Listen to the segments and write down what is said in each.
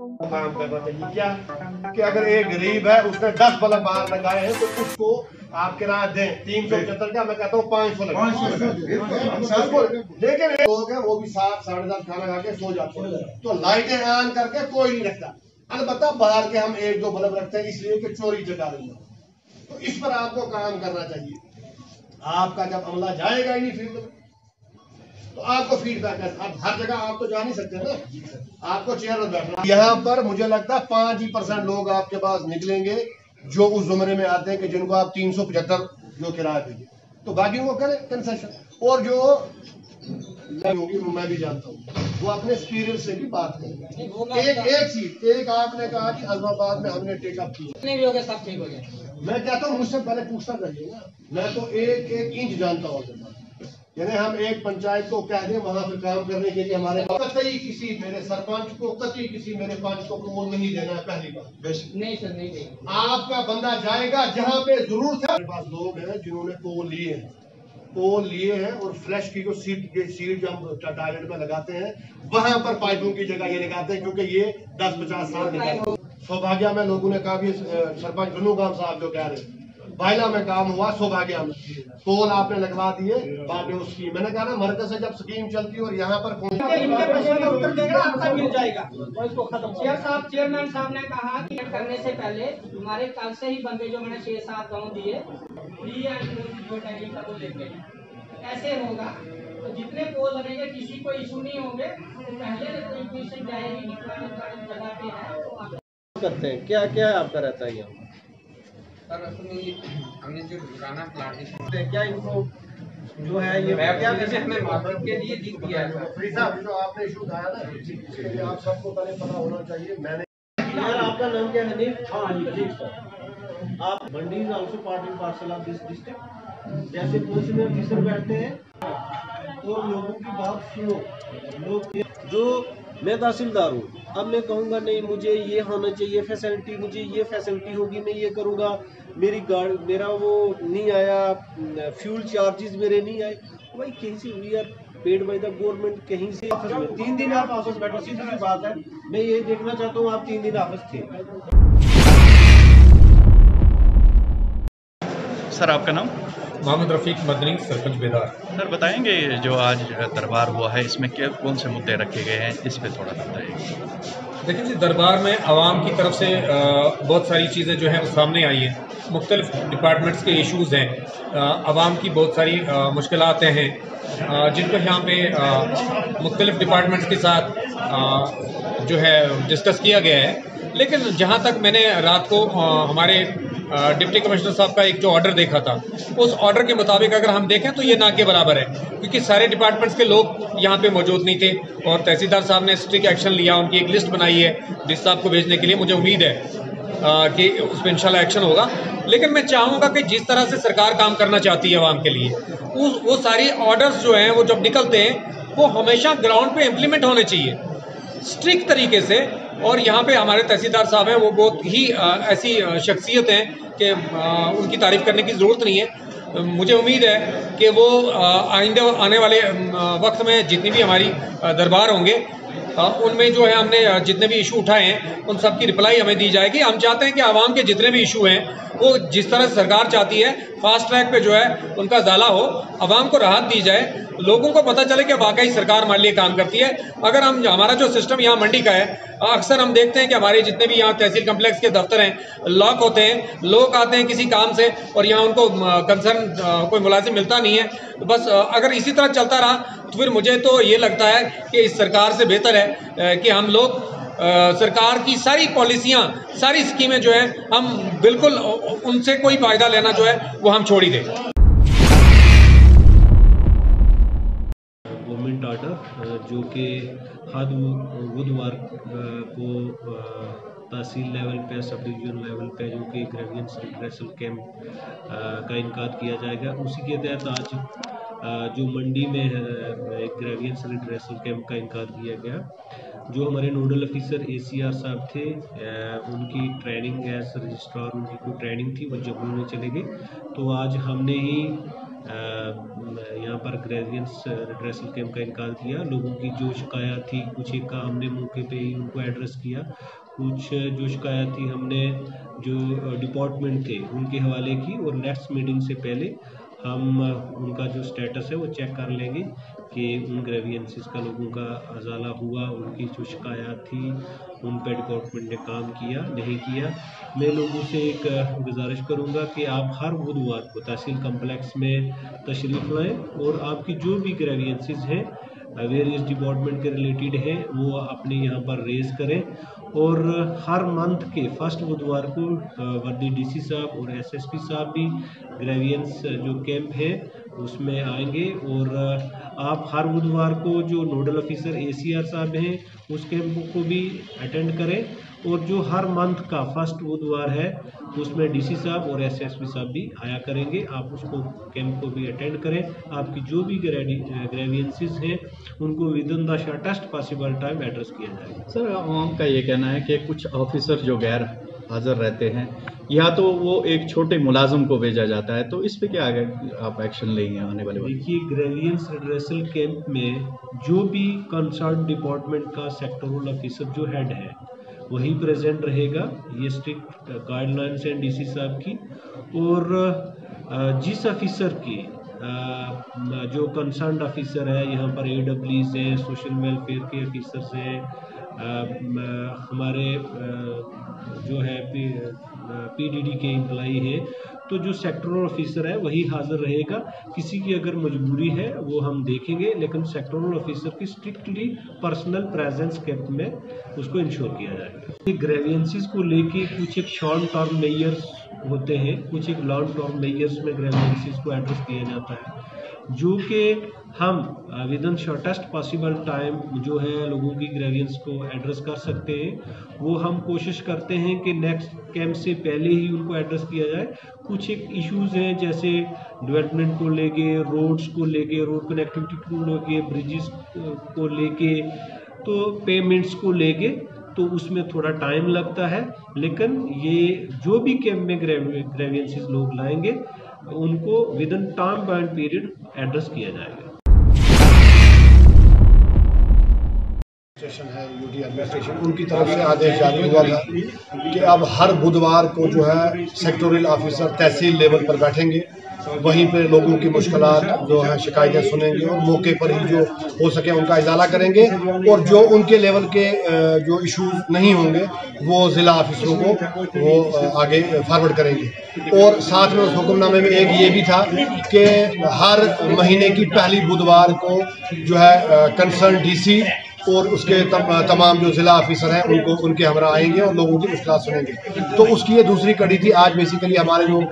काम करना चाहिए। क्या कि अगर एक गरीब है उसने 10 बल्ब बाहर लगाए हैं तो उसको आप किराया दें 375 का, मैं कहता हूँ 500 लेकिन लोग हैं वो भी 7 साढ़े 7 खाना खा के सो जाते हैं, तो लाइटें ऑन करके कोई नहीं रखता। अलबत्ता बाहर के हम 1-2 बल्ब रखते हैं इसलिए कि चोरी जगा रही है, तो इस पर आपको काम करना चाहिए। आपका जब अमला जाएगा ही नहीं फील्ड में तो आपको फीडबैक है। अब हर जगह आप तो जा नहीं सकते ना, आपको चेयर पर बैठना। यहाँ पर मुझे लगता है 5% लोग आपके पास निकलेंगे जो उस जुमरे में आते हैं कि जिनको आप 375 जो किराया देंगे, तो बाकी वो करें कंसेशन। और जो होगी वो मैं भी जानता हूँ, वो अपने एक्सपीरियंस से भी बात करें। एक चीज एक आपने कहा कि अजमाबाद में हमने टेकअप किया, नहीं भी हो गया, सब ठीक हो गया। मैं कहता हूँ मुझसे पहले पूछना चाहिए ना, मैं तो एक इंच जानता हूँ। यानी हम एक पंचायत को कह दें वहां पर काम करने के लिए हमारे कतई किसी मेरे सरपंच को कतई किसी मेरे पंच को कबूल नहीं देना है। पहली बात नहीं सर, नहीं देंगे। आपका बंदा जाएगा जहां पे जरूरत है। मेरे पास लोग हैं जिन्होंने पोल लिए हैं और फ्लैश की जो सीट जो हम टॉयलेट में लगाते हैं वहां पर पाइपों की जगह ये लगाते हैं, क्योंकि ये 10-50 साल निकल। सौभाग्य में लोगों ने कहा, सरपंच गनू खान साहब जो कह रहे बाइला में काम हुआ, सौभाग्य में पोल आपने लगवा दिए, बाकी उसकी मैंने कहा ना मरकज से जब स्कीम चलती है और यहाँ पर उत्तर देगा आपका मिल जाएगा और इसको खत्म। चेयरमैन साहब ने कहा कि करने से पहले हमारे कल से ही बंदे जो मैंने 6-7 गाँव दिए लेके ऐसे होगा, तो जितने पोल लगेंगे किसी को इशू नहीं होंगे। तो पहले जाएगी जगह पे है करते हैं। क्या क्या आपका रहता है यहाँ सर? हमने जो पुराना प्लांटेशन क्या इनको जो है ये क्या हमने मार्केट के लिए दी दिया है। जो आपने इशू उठाया ना, इसके लिए आप सबको पहले पता होना चाहिए। मैंने यार आपका नाम क्या है? हनीफ। हाँ जी सर। आप Mandi is also part and parcel of this district. जैसे पुलिस में ऑफिसर बैठते हैं और लोगों की बात सुनो। लोग जो मैं तहसीलदार हूँ, अब मैं कहूँगा नहीं मुझे ये होना चाहिए फैसिलिटी, मुझे ये फैसिलिटी होगी, मैं ये करूँगा, मेरी गाड़ी मेरा वो नहीं आया, फ्यूल चार्जेस मेरे नहीं आए, भाई कहीं से we are paid by the government, कहीं से 3 दिन आप ऑफिस बैठो, सीधी सी बात है। मैं ये देखना चाहता हूँ आप 3 दिन ऑफिस थे। सर आपका नाम? मोहम्मद रफीक मदनी, सरपंच बेदार। सर बताएंगे जो आज दरबार हुआ है इसमें कौन से मुद्दे रखे गए हैं, इस पे थोड़ा बताइए। देखिए जी, दरबार में आवाम की तरफ से बहुत सारी चीज़ें जो हैं वो सामने आई हैं। मुख्तलिफ डिपार्टमेंट्स के इश्यूज़ हैं, आवाम की बहुत सारी मुश्किलातें हैं जिनको यहाँ पे मुख्तलिफ डिपार्टमेंट्स के साथ जो है डिस्कस किया गया है। लेकिन जहाँ तक मैंने रात को हमारे डिप्टी कमिश्नर साहब का एक जो ऑर्डर देखा था, उस ऑर्डर के मुताबिक अगर हम देखें तो ये ना के बराबर है, क्योंकि सारे डिपार्टमेंट्स के लोग यहाँ पे मौजूद नहीं थे और तहसीलदार साहब ने स्ट्रिक्ट एक्शन लिया, उनकी एक लिस्ट बनाई है डिस साहब को भेजने के लिए। मुझे उम्मीद है कि उस पर इंशाल्लाह एक्शन होगा। लेकिन मैं चाहूँगा कि जिस तरह से सरकार काम करना चाहती है आवाम के लिए, वो सारी ऑर्डर्स जो हैं वो जब निकलते हैं वो हमेशा ग्राउंड पे इम्प्लीमेंट होने चाहिए स्ट्रिक्ट तरीके से। और यहाँ पे हमारे तहसीलदार साहब हैं, वो बहुत ही ऐसी शख्सियत हैं कि उनकी तारीफ करने की ज़रूरत नहीं है। मुझे उम्मीद है कि वो आइंदे आने वाले वक्त में जितनी भी हमारी दरबार होंगे उनमें जो है हमने जितने भी इशू उठाए हैं उन सब की रिप्लाई हमें दी जाएगी। हम चाहते हैं कि आवाम के जितने भी इशू हैं वो जिस तरह से सरकार चाहती है फास्ट ट्रैक पे जो है उनका ज़ाला हो, आवाम को राहत दी जाए, लोगों को पता चले कि वाकई सरकार हमारे लिए काम करती है। अगर हम हमारा जो सिस्टम यहाँ मंडी का है, अक्सर हम देखते हैं कि हमारे जितने भी यहाँ तहसील कम्प्लेक्स के दफ्तर हैं लॉक होते हैं, लोग आते हैं किसी काम से और यहाँ उनको कंसर्न कोई मुलाजिम मिलता नहीं है। तो बस अगर इसी तरह चलता रहा तो फिर मुझे तो ये लगता है कि इस सरकार से बेहतर है कि हम लोग सरकार की सारी पॉलिसियाँ, सारी स्कीमें जो है हम बिल्कुल उनसे कोई फ़ायदा लेना जो है वो हम छोड़ ही दें। गवर्नमेंट ऑर्डर जो कि हर बुधवार को तहसील लेवल पे, सब डिवीजन लेवल पे जो कि ग्रेवियंस रिड्रेसल कैंप का इनकाद किया जाएगा, उसी के तहत आज जो मंडी में एक ग्रेवियंस रिड्रेसल कैंप का इनकाद किया गया। जो हमारे नोडल ऑफिसर ACR साहब थे, उनकी ट्रेनिंग एज रजिस्ट्रार उनकी कोई ट्रेनिंग थी, वो जम्मू में चले गए। तो आज हमने ही यहाँ पर ग्रेवियंस रिड्रेसल कैंप का इनकार किया। लोगों की जो शिकायत थी कुछ एक का हमने मौके पे ही उनको एड्रेस किया, कुछ जो शिकायत थी हमने जो डिपार्टमेंट थे उनके हवाले की, और नेक्स्ट मीटिंग से पहले हम उनका जो स्टेटस है वो चेक कर लेंगे कि उन ग्रेवियंसेस का लोगों का अजाला हुआ, उनकी जो शिकायत थी उन पर डिपार्टमेंट ने काम किया नहीं किया। मैं लोगों से एक गुजारिश करूंगा कि आप हर बुधवार को तहसील कम्प्लेक्स में तशरीफ़ लाएं और आपकी जो भी ग्रेवियंसेस हैं वेरियस डिपार्टमेंट के रिलेटेड हैं वो अपने यहाँ पर रेज करें, और हर मंथ के फर्स्ट बुधवार को वर्दी डीसी साहब और एसएसपी साहब भी ग्रेवियंस जो कैंप है उसमें आएंगे, और आप हर बुधवार को जो नोडल ऑफिसर एसीआर साहब हैं उस कैंप को भी अटेंड करें, और जो हर मंथ का फर्स्ट बुधवार है उसमें डीसी साहब और एसएसपी साहब भी आया करेंगे। आप उसको कैंप को भी अटेंड करें। आपकी जो भी ग्रेवियंसेस हैं उनको within the shortest possible time address किया जाएगा। सर, आवाम का ये कहना है कि कुछ ऑफिसर जो गैर हाजिर रहते हैं या तो वो एक छोटे मुलाजिम को भेजा जाता है, तो इस पे क्या आगे आप एक्शन लेंगे आने वाले वक्त? देखिए, ग्रेवियंस रिड्रेसल कैंप में जो भी कंसर्न डिपार्टमेंट का सेक्टरल ऑफिसर जो हेड है वही प्रेजेंट रहेगा। ये स्ट्रिक्ट गाइडलाइंस हैं डीसी साहब की, और जिस ऑफिसर की जो कंसर्न ऑफिसर है, यहाँ पर AWs हैं, सोशल वेलफेयर के ऑफिसर्स हैं, हमारे जो है PDD के एम्प्लाई है, तो जो सेक्टरल ऑफिसर है वही हाजिर रहेगा। किसी की अगर मजबूरी है वो हम देखेंगे, लेकिन सेक्टरल ऑफिसर की स्ट्रिक्टली पर्सनल प्रेजेंस कैंप में उसको इंश्योर किया जाएगा। ग्रेवियंसेस को लेके कुछ एक शॉर्ट टर्म मेजर्स होते हैं, कुछ एक लॉन्ग टर्म मेजर्स में ग्रेवियंसेस को एड्रेस किया जाता है, जो कि हम within shortest possible time जो है लोगों की ग्रेवियंस को एड्रेस कर सकते हैं। वो हम कोशिश करते हैं कि नेक्स्ट कैंप से पहले ही उनको एड्रेस किया जाए। कुछ एक इश्यूज़ हैं जैसे डेवलपमेंट को लेके, रोड्स को लेके, रोड कनेक्टिविटी को लेके, ब्रिजेस को लेके, तो पेमेंट्स को लेके, तो उसमें थोड़ा टाइम लगता है, लेकिन ये जो भी कैंप में ग्रेवियंसेस लोग लाएंगे उनको within time bound period address किया जाएगा। है यूटी एडमिनिस्ट्रेशन, उनकी तरफ से आदेश जारी हुआ था कि अब हर बुधवार को जो है सेक्टोरल ऑफिसर तहसील लेवल पर बैठेंगे, वहीं पे लोगों की मुश्किलात जो है शिकायतें सुनेंगे और मौके पर ही जो हो सके उनका इजाला करेंगे, और जो उनके लेवल के जो इश्यूज नहीं होंगे वो ज़िला ऑफिसरों को वो आगे फॉरवर्ड करेंगे। और साथ में उस हुक्मनामे में एक ये भी था कि हर महीने की पहली बुधवार को जो है कंसर्न डीसी और उसके तमाम जो ज़िला ऑफिसर हैं उनको उनके हमरा आएंगे और लोगों की मुश्किलात सुनेंगे। तो उसकी ये दूसरी कड़ी थी। आज बेसिकली हमारे जो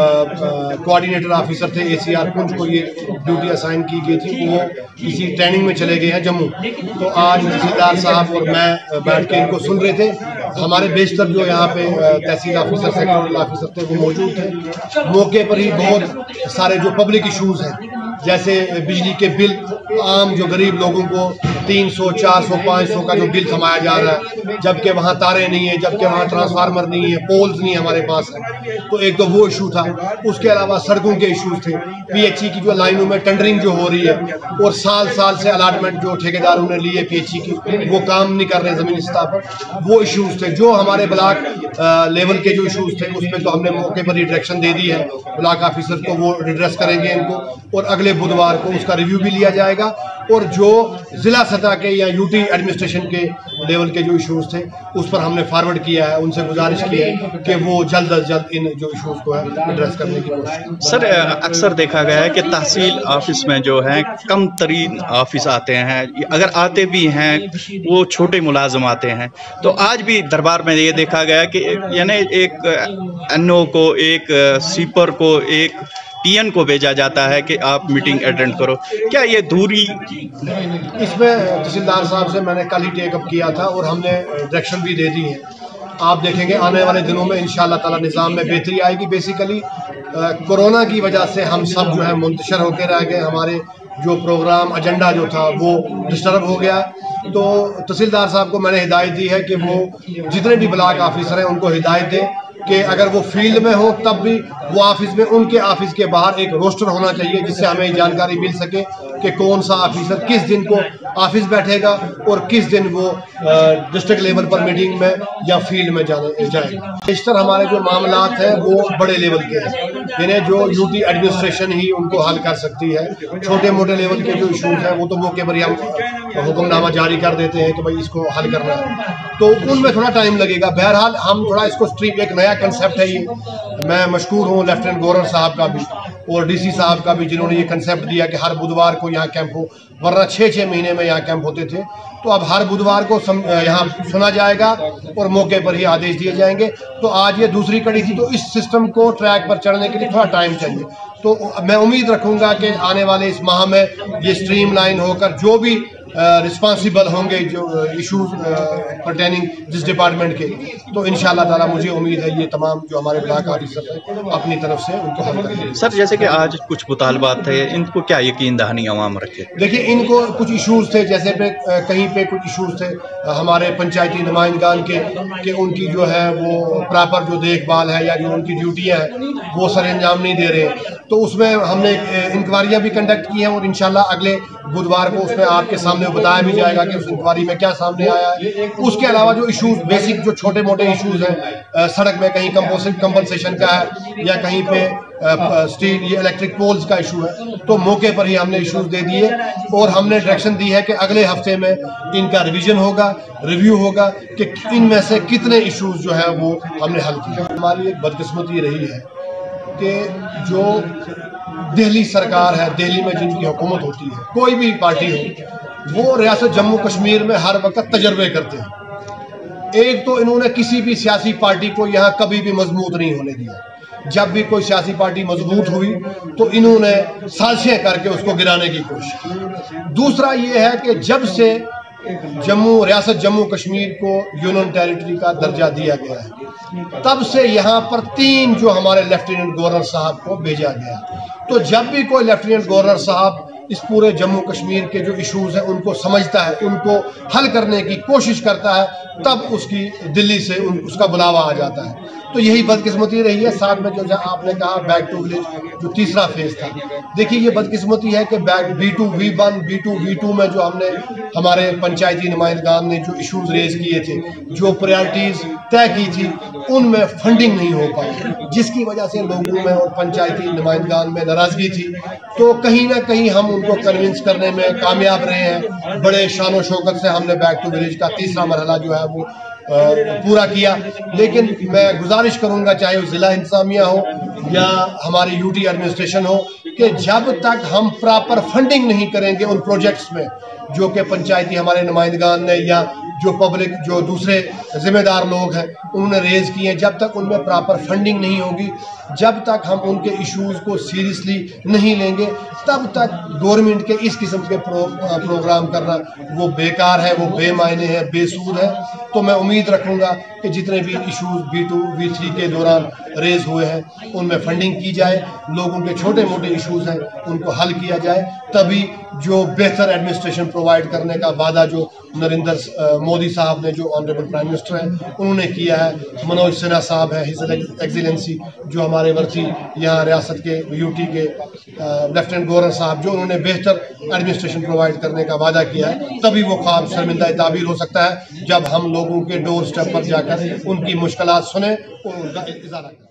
कोऑर्डिनेटर ऑफिसर थे ACR पुंछ को ये ड्यूटी असाइन की गई थी, वो किसी ट्रेनिंग में चले गए हैं जम्मू। तो आज तहसीलदार साहब और मैं बैठ के इनको सुन रहे थे। हमारे बेशतर जो यहाँ पे तहसील ऑफिसर, सेक्टोरल ऑफिसर थे वो मौजूद थे। मौके पर ही बहुत सारे जो पब्लिक इशूज़ हैं जैसे बिजली के बिल, आम जो गरीब लोगों को 300, 400, 500 का जो बिल थमाया जा रहा है, जबकि वहाँ तारे नहीं है, जबकि वहाँ ट्रांसफार्मर नहीं है, पोल्स नहीं हमारे पास है। तो एक तो वो इशू था। उसके अलावा सड़कों के इशूज थे, PHE की जो लाइनों में टेंडरिंग जो हो रही है और साल साल से अलाटमेंट जो ठेकेदारों ने ली है PHE की, वो काम नहीं कर रहे ज़मीनी सतह पर, वो इशूज थे। जो हमारे ब्लॉक लेवल के जो इशूज थे उसमें तो हमने मौके पर ही डायरेक्शन दे दी है ब्लॉक ऑफिसर को, वो रिड्रेस करेंगे इनको, और अगले बुधवार को उसका रिव्यू भी लिया जाएगा। और जो जिला सतह के या यूटी एडमिनिस्ट्रेशन के लेवल के जो इश्यूज थे उस पर हमने फॉरवर्ड किया है, उनसे गुजारिश की है कि वो जल्द अज जल्द इन जो इश्यूज को है एड्रेस करने की कोशिश। सर, अक्सर देखा गया है कि तहसील ऑफिस में जो है कम तरीन ऑफिस आते हैं, अगर आते भी हैं वो छोटे मुलाजिम आते हैं। तो आज भी दरबार में ये देखा गया कि यानी एक NO को, एक स्वीपर को, एक PN को भेजा जाता है कि आप मीटिंग अटेंड करो। क्या ये दूरी? इसमें तहसीलदार साहब से मैंने कल ही टेकअप किया था और हमने डायरेक्शन भी दे दी है। आप देखेंगे आने वाले दिनों में इंशाअल्लाह ताला निज़ाम में बेहतरी आएगी। बेसिकली कोरोना की वजह से हम सब जो है मुंतशिर होकर रह गए, हमारे जो प्रोग्राम एजेंडा जो था वो डिस्टर्ब हो गया। तो तहसीलदार साहब को मैंने हिदायत दी है कि वो जितने भी ब्लॉक ऑफिसर हैं उनको हिदायत दें कि अगर वो फील्ड में हो तब भी वो ऑफिस में, उनके ऑफिस के बाहर एक रोस्टर होना चाहिए जिससे हमें जानकारी मिल सके कि कौन सा ऑफिसर किस दिन को ऑफिस बैठेगा और किस दिन वो डिस्ट्रिक्ट लेवल पर मीटिंग में या फील्ड में जाएगा। बेशतर हमारे जो मामलात हैं वो बड़े लेवल के हैं, इन्हें जो यूटी एडमिनिस्ट्रेशन ही उनको हल कर सकती है। छोटे मोटे लेवल के जो इशूज हैं वो तो मौके पर ही हम हुक्मनामा जारी कर देते हैं कि भाई इसको हल करना है, तो उनमें थोड़ा टाइम लगेगा। बहरहाल हम थोड़ा इसको स्ट्रीम, एक नया कंसेप्ट है ये, मैं मशकूर हूँ लेफ्टिनेंट गवर्नर साहब का भी और डीसी साहब का भी जिन्होंने ये कंसेप्ट दिया कि हर बुधवार को यहाँ कैंप हो, वरना 6-6 महीने में यहाँ कैंप होते थे, तो अब हर बुधवार को यहाँ सुना जाएगा और मौके पर ही आदेश दिए जाएंगे। तो आज ये दूसरी कड़ी थी, तो इस सिस्टम को ट्रैक पर चढ़ने के लिए थोड़ा टाइम चाहिए। तो मैं उम्मीद रखूंगा कि आने वाले इस माह में ये स्ट्रीमलाइन होकर जो भी रिस्पॉन्सिबल होंगे जो इशूज पर्टेनिंग जिस डिपार्टमेंट के, तो इंशाल्लाह ताला मुझे उम्मीद है ये तमाम जो हमारे ब्लॉक ऑफिसर हैं अपनी तरफ से उनको हल करेंगे। सर जैसे कि आज कुछ मुतालबात थे, इनको क्या यकीन दहानी अवाम रखे? देखिए, इनको कुछ इशूज थे, जैसे पे कहीं पे कुछ इशूज थे हमारे पंचायती नुमाइंदगान के कि उनकी जो है वो प्रॉपर जो देखभाल है या जो उनकी ड्यूटियाँ हैं वो सर अंजाम नहीं दे रहे, तो उसमें हमने इंक्वायरियाँ भी कंडक्ट की हैं और इंशाल्लाह अगले बुधवार को उसमें आपके सामने बताया भी जाएगा कि उस इंक्वायरी में क्या सामने आया है। उसके अलावा जो इशूज बेसिक जो छोटे मोटे इशूज हैं, सड़क में कहीं कंपनसेशन का है या कहीं पे स्टील ये इलेक्ट्रिक पोल्स का इशू है, तो मौके पर ही हमने इशूज दे दिए और हमने डायरेक्शन दी है कि अगले हफ्ते में इनका रिवीजन होगा, रिव्यू होगा कि इनमें से कितने इशूज जो है वो हमने हल किए। हमारी एक बदकिस्मती रही है कि जो दिल्ली सरकार है, दिल्ली में जिनकी हुकूमत होती है, कोई भी पार्टी हो, वो रियासत जम्मू कश्मीर में हर वक्त तजर्बे करते हैं। एक तो इन्होंने किसी भी सियासी पार्टी को यहाँ कभी भी मजबूत नहीं होने दिया, जब भी कोई सियासी पार्टी मजबूत हुई तो इन्होंने साजिशें करके उसको गिराने की कोशिश की। दूसरा ये है कि जब से रियासत जम्मू कश्मीर को यूनियन टेरिटरी का दर्जा दिया गया है, तब से यहाँ पर 3 जो हमारे लेफ्टिनेंट गवर्नर साहब को भेजा गया, तो जब भी कोई लेफ्टिनेंट गवर्नर साहब इस पूरे जम्मू कश्मीर के जो इश्यूज हैं उनको समझता है, उनको हल करने की कोशिश करता है, तब उसकी दिल्ली से उसका बुलावा आ जाता है। तो यही बदकिस्मती रही है। साथ में जो आपने कहा बैक टू विलेज जो तीसरा फेज था, देखिए ये बदकिस्मती है कि back B2 V1 B2 V2 में जो हमने हमारे पंचायती नुमाइंदगान ने जो इश्यूज रेज किए थे, जो प्रायोरिटीज तय की थी, उनमें फंडिंग नहीं हो पाई, जिसकी वजह से लोगों में और पंचायती नुमाइंदगान में नाराजगी थी। तो कहीं ना कहीं हम उनको कन्विंस करने में कामयाब रहे हैं। बड़े शान और शौकत से हमने बैक टू विलेज का तीसरा मरहला जो है वो पूरा किया। लेकिन मैं गुजारिश करूंगा, चाहे वो जिला इंतजामिया हो या हमारी यूटी एडमिनिस्ट्रेशन हो, कि जब तक हम प्रॉपर फंडिंग नहीं करेंगे उन प्रोजेक्ट्स में जो कि पंचायती हमारे नुमाइंदगान ने या जो पब्लिक जो दूसरे जिम्मेदार लोग हैं उन्होंने रेज किए हैं, जब तक उनमें प्रॉपर फंडिंग नहीं होगी, जब तक हम उनके इश्यूज को सीरियसली नहीं लेंगे, तब तक गवर्नमेंट के इस किस्म के प्रोग्राम करना वो बेकार है, वो बेमायने है, बेसूद है। तो मैं उम्मीद रखूंगा कि जितने भी इश्यूज B2 V3 के दौरान रेज हुए हैं उनमें फंडिंग की जाए, लोगों के छोटे मोटे इश्यूज हैं उनको हल किया जाए, तभी जो बेहतर एडमिनिस्ट्रेशन प्रोवाइड करने का वादा जो नरेंद्र मोदी साहब ने, जो ऑनरेबल प्राइम मिनिस्टर हैं, उन्होंने किया है, मनोज सिन्हा साहब है, हिज एक्सीलेंसी जो हमारे वर्थी यहाँ रियासत के यूटी के लेफ्टिनेंट गवर्नर साहब, जो उन्होंने बेहतर एडमिनिस्ट्रेशन प्रोवाइड करने का वादा किया है, तभी वो ख्वाब शर्मिंदा ताबीर हो सकता है जब हम लोगों के डोर स्टेप पर जाकर उनकी मुश्किलात सुने और उनका इंतजार करें।